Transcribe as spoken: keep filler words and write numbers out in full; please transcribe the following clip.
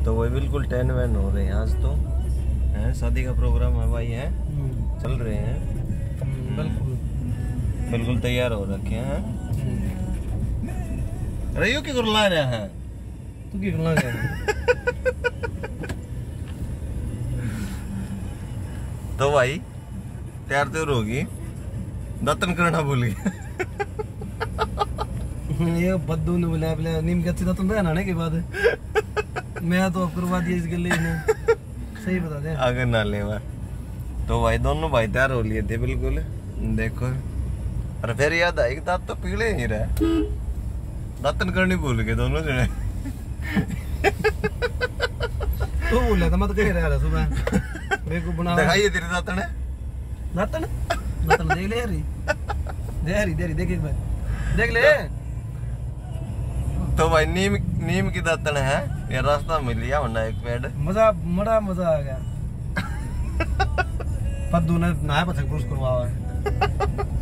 तो वही बिल्कुल टेन वैन हो रहे हैं आज तो है, शादी का प्रोग्राम है भाई है, चल रहे हैं बिल्कुल बिल्कुल तैयार हो रखे हैं। रहियो की गुरला रहा है तू की गुरला रहा तो भाई तैयार तो होगी, दातन करना भूल गया। ये बद्दू ने बोला बोला नीम के अच्छी दातन बनाने के बाद मैं तो करवा दिया इस गले ने, सही बता दे अगर ना ले। तो भाई दोनों भाई तैयार हो लिए थे बिल्कुल, देखो और फिर याद आई दांत तो पीले ही रहे, दातन करनी भूल गए दोनों जने। तो बोला था मत कह रहा सुबह मेरे को बना दिखाइए तेरे दातन है, दातन दातन देख ले यारी दे यारी दे देख एक बार देख ले। तो भाई नीम नीम की दातन है, ये रास्ता मिल गया वरना एक पेड़। मजा बड़ा मजा आ गया। पद्दू ने नहाया पछक पुरुष करवा